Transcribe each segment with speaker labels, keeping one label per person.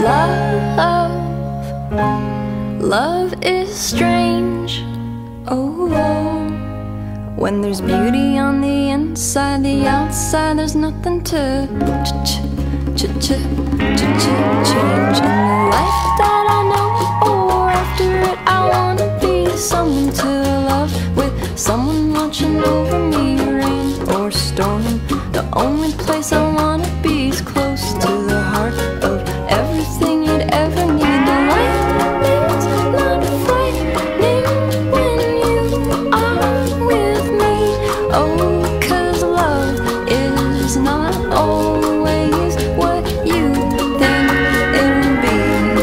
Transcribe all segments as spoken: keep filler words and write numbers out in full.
Speaker 1: Love, love is strange. Oh, oh, when there's beauty on the inside, the outside there's nothing to ch ch ch ch ch ch change. In the life that I know, or after it, I wanna be someone to love, with someone watching over me, rain or storm. The only place I wanna be is close to the heart of everything you'd ever need. The life is not frightening when you are with me. Oh, 'cause love is not always what you think it'll be.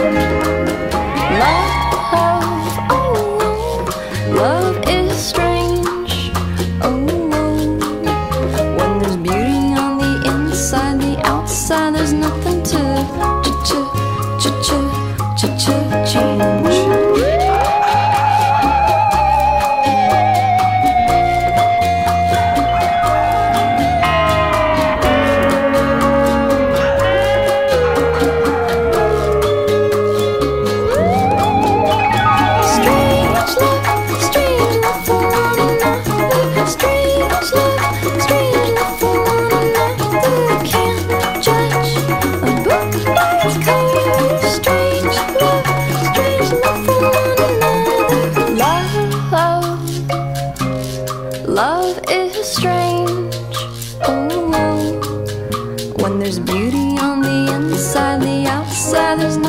Speaker 1: Love, oh, love is strange. Oh, when there's beauty on the inside, the outside there's nothing to ch ch ch ch ch ch change. Love is strange. Oh, when there's beauty on the inside, the outside there's